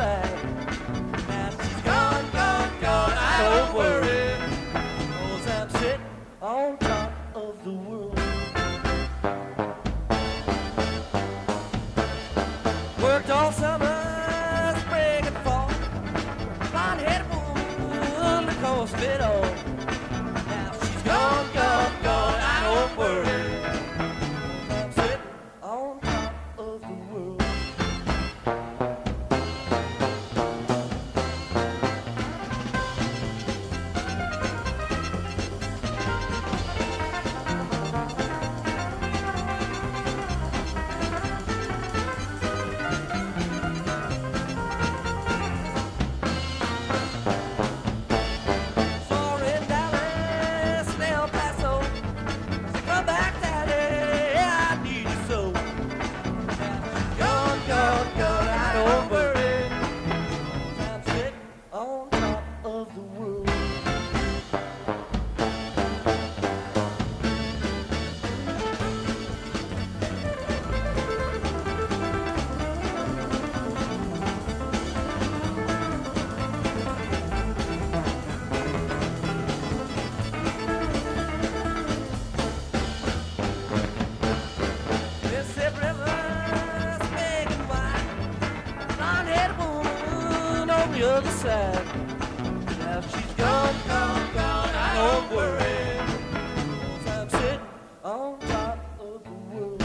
side. Now she's gone, gone, gone. I don't worry, 'cause I'm sitting on top of the world. Worked all summer, spring and fall. Blonde-headed woman, the course fit on. Now she's gone, gone, gone. I don't worry, 'cause I'm sitting on top of the world. On top of the world. Mississippi River's big and wide, blonde-headed woman on the other side. Now she's gone, gone, gone. I don't worry, 'cause I'm sitting on top of the world.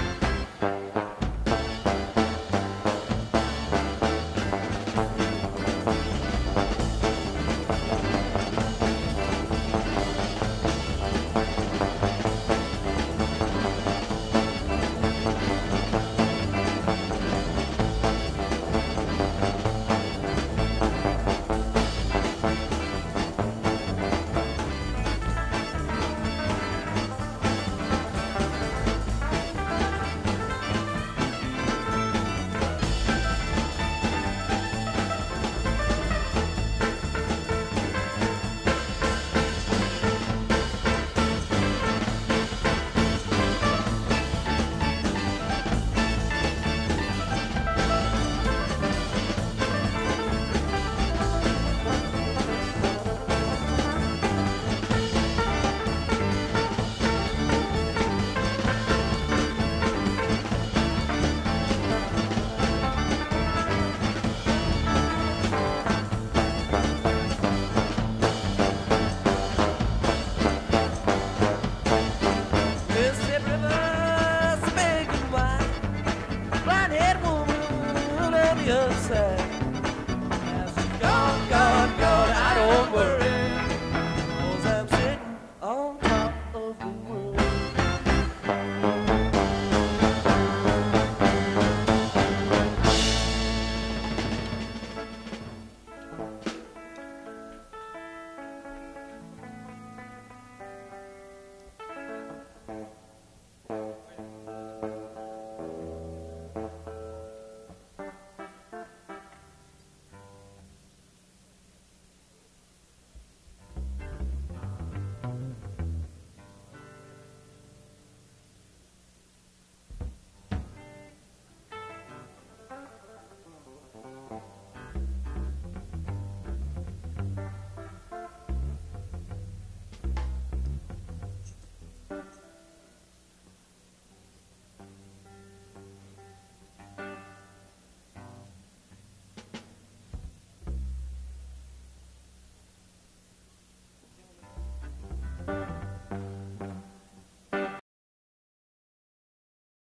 Mississippi River's big and wide, blonde-headed woman on the other side.